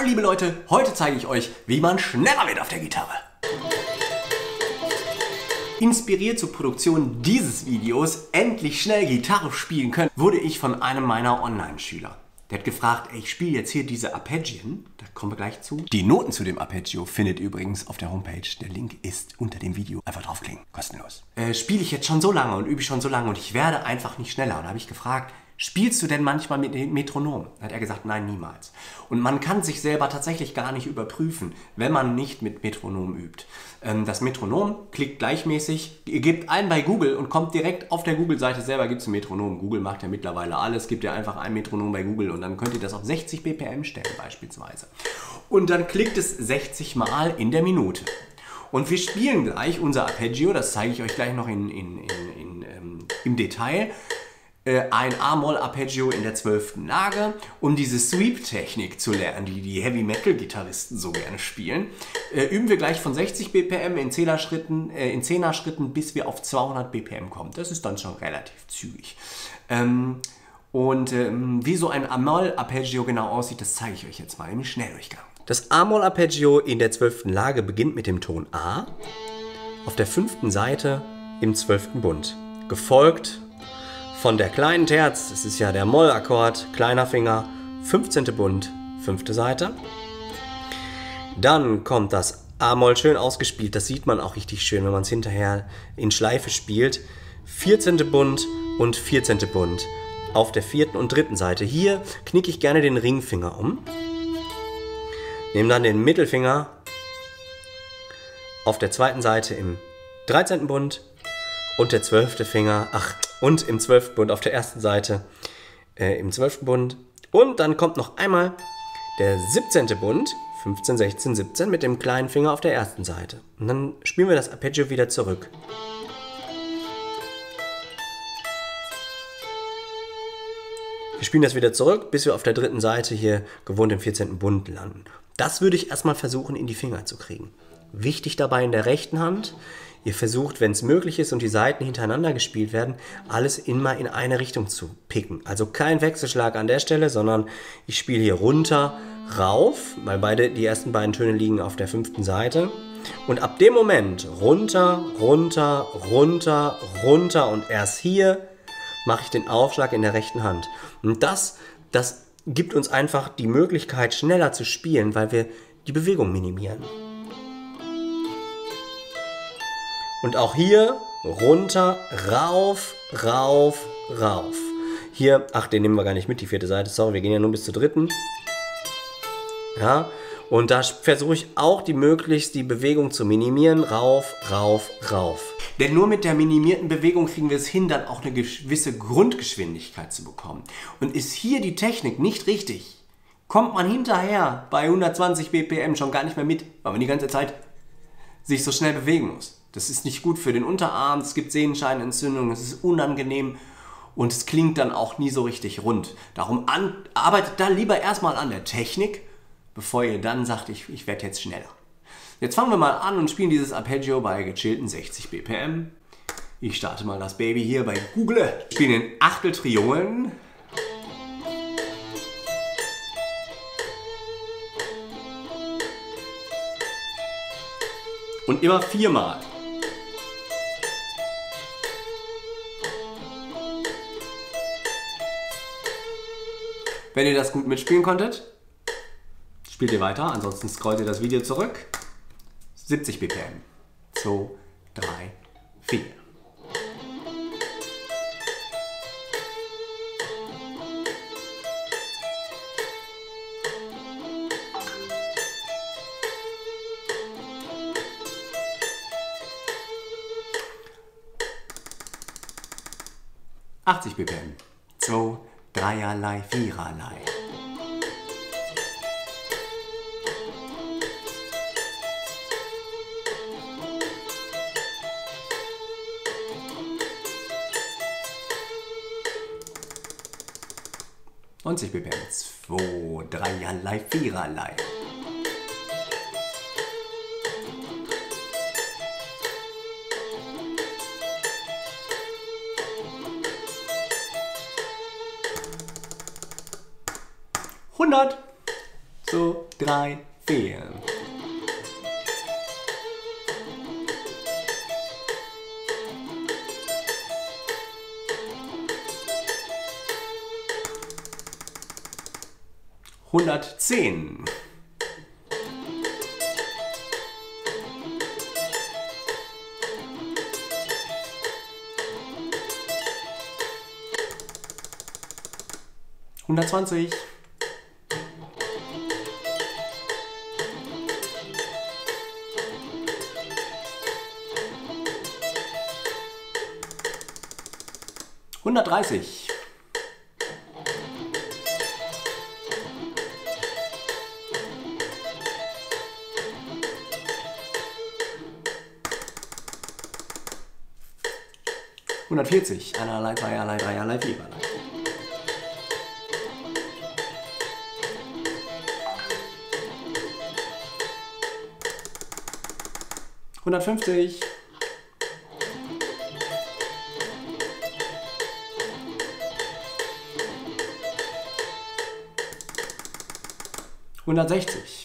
Hallo liebe Leute, heute zeige ich euch, wie man schneller wird auf der Gitarre. Inspiriert zur Produktion dieses Videos, endlich schnell Gitarre spielen können, wurde ich von einem meiner Online-Schüler. Der hat gefragt, ey, ich spiele jetzt hier diese Arpeggien, da kommen wir gleich zu. Die Noten zu dem Arpeggio findet ihr übrigens auf der Homepage, der Link ist unter dem Video. Einfach draufklicken, kostenlos. Spiele ich jetzt schon so lange und übe ich schon so lange und ich werde einfach nicht schneller. Und da habe ich gefragt, spielst du denn manchmal mit dem Metronom? Da hat er gesagt, nein, niemals. Und man kann sich selber tatsächlich gar nicht überprüfen, wenn man nicht mit Metronom übt. Das Metronom klickt gleichmäßig, ihr gebt ein bei Google und kommt direkt auf der Google-Seite selber, gibt es ein Metronom. Google macht ja mittlerweile alles, gebt ihr einfach ein Metronom bei Google und dann könnt ihr das auf 60 BPM stellen beispielsweise. Und dann klickt es 60 Mal in der Minute. Und wir spielen gleich unser Arpeggio, das zeige ich euch gleich noch im Detail. Ein A-Moll-Arpeggio in der 12. Lage, um diese Sweep-Technik zu lernen, die die Heavy-Metal-Gitarristen so gerne spielen. Üben wir gleich von 60 BPM in 10er Schritten, bis wir auf 200 BPM kommen. Das ist dann schon relativ zügig. Wie so ein A-Moll-Arpeggio genau aussieht, das zeige ich euch jetzt mal im Schnelldurchgang. Das A-Moll-Arpeggio in der 12. Lage beginnt mit dem Ton A auf der 5. Seite im 12. Bund, gefolgt von der kleinen Terz, das ist ja der Moll-Akkord, kleiner Finger, 15. Bund, 5. Seite. Dann kommt das A-Moll schön ausgespielt, das sieht man auch richtig schön, wenn man es hinterher in Schleife spielt. 14. Bund und 14. Bund auf der 4. und 3. Seite. Hier knicke ich gerne den Ringfinger um. Nehme dann den Mittelfinger auf der 2. Seite im 13. Bund und der 12. Finger, und im 12. Bund auf der 1. Seite im 12. Bund. Und dann kommt noch einmal der 17. Bund, 15, 16, 17 mit dem kleinen Finger auf der 1. Seite. Und dann spielen wir das Arpeggio wieder zurück. Wir spielen das wieder zurück, bis wir auf der 3. Seite hier gewohnt im 14. Bund landen. Das würde ich erstmal versuchen, in die Finger zu kriegen. Wichtig dabei in der rechten Hand, ihr versucht, wenn es möglich ist und die Saiten hintereinander gespielt werden, alles immer in eine Richtung zu picken. Also kein Wechselschlag an der Stelle, sondern ich spiele hier runter, rauf, weil die ersten beiden Töne liegen auf der 5. Seite. Und ab dem Moment runter, runter, runter, runter und erst hier mache ich den Aufschlag in der rechten Hand. Und das gibt uns einfach die Möglichkeit, schneller zu spielen, weil wir die Bewegung minimieren. Und auch hier runter, rauf, rauf, rauf. Hier, den nehmen wir gar nicht mit, die 4. Seite, sorry, wir gehen ja nur bis zur 3. Ja, und da versuche ich auch die Bewegung zu minimieren, rauf, rauf, rauf. Denn nur mit der minimierten Bewegung kriegen wir es hin, dann auch eine gewisse Grundgeschwindigkeit zu bekommen. Und ist hier die Technik nicht richtig, kommt man hinterher bei 120 BPM schon gar nicht mehr mit, weil man die ganze Zeit sich so schnell bewegen muss. Das ist nicht gut für den Unterarm, es gibt Sehenscheinentzündungen, es ist unangenehm und es klingt dann auch nie so richtig rund. Darum arbeitet da lieber erstmal an der Technik, bevor ihr dann sagt, ich werde jetzt schneller. Jetzt fangen wir mal an und spielen dieses Arpeggio bei gechillten 60 BPM. Ich starte mal das Baby hier bei Google. Spielen in Achteltriolen. Und immer 4 Mal. Wenn ihr das gut mitspielen konntet, spielt ihr weiter, ansonsten scrollt ihr das Video zurück. 70 BPM. 2, 3, 4. BPM. 2, 3erlei, 4erlei. Und 90 BPM. 2, 3erlei, 4erlei. So, 3, 4. Hundertzehn. 120. 130. 140. Einerlei, zweierlei, dreierlei, viererlei. 150. 160.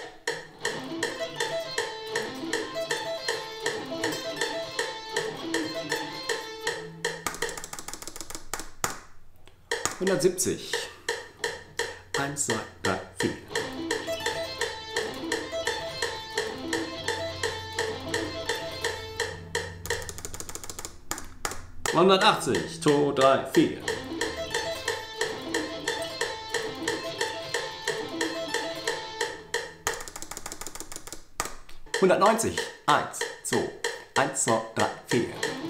170. 1, 2, 3, 4. 180. 2, 3, 4. 190. 1, 2, 1, 2, 3, 4.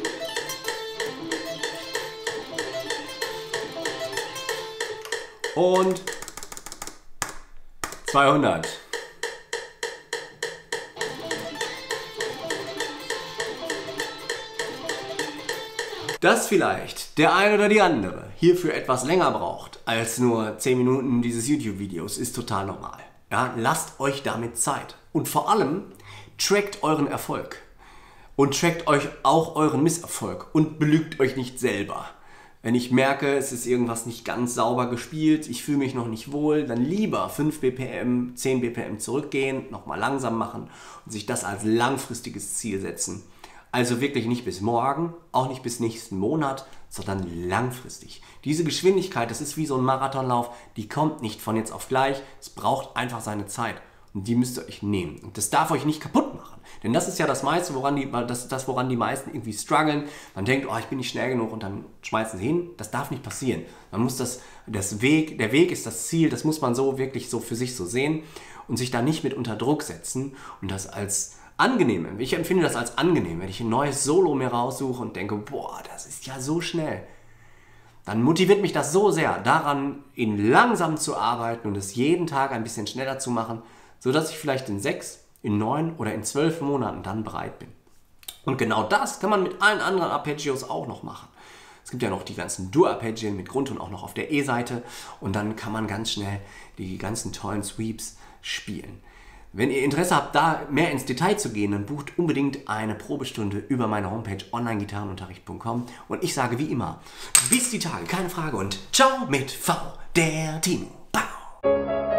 Und 200. Dass vielleicht der eine oder die andere hierfür etwas länger braucht als nur 10 Minuten dieses YouTube-Videos, ist total normal. Ja, lasst euch damit Zeit. Und vor allem trackt euren Erfolg. Und trackt euch auch euren Misserfolg. Und belügt euch nicht selber. Wenn ich merke, es ist irgendwas nicht ganz sauber gespielt, ich fühle mich noch nicht wohl, dann lieber 5 BPM, 10 BPM zurückgehen, nochmal langsam machen und sich das als langfristiges Ziel setzen. Also wirklich nicht bis morgen, auch nicht bis nächsten Monat, sondern langfristig. Diese Geschwindigkeit, das ist wie so ein Marathonlauf, die kommt nicht von jetzt auf gleich, es braucht einfach seine Zeit. Und die müsst ihr euch nehmen. Und das darf euch nicht kaputt machen. Denn das ist ja das meiste, woran die meisten irgendwie strugglen. Man denkt, oh, ich bin nicht schnell genug und dann schmeißen sie hin. Das darf nicht passieren. Man muss der Weg ist das Ziel, das muss man so wirklich so für sich so sehen und sich da nicht mit unter Druck setzen und das als angenehm. Ich empfinde das als angenehm, wenn ich ein neues Solo mir raussuche und denke, boah, das ist ja so schnell. Dann motiviert mich das so sehr, daran in langsam zu arbeiten und es jeden Tag ein bisschen schneller zu machen, sodass ich vielleicht in 6, in 9 oder in 12 Monaten dann bereit bin. Und genau das kann man mit allen anderen Arpeggios auch noch machen. Es gibt ja noch die ganzen Dur-Arpeggien mit Grundton auch noch auf der E-Seite und dann kann man ganz schnell die ganzen tollen Sweeps spielen. Wenn ihr Interesse habt, da mehr ins Detail zu gehen, dann bucht unbedingt eine Probestunde über meine Homepage onlinegitarrenunterricht.com und ich sage wie immer, bis die Tage, keine Frage und ciao mit V, der Timo. Pow.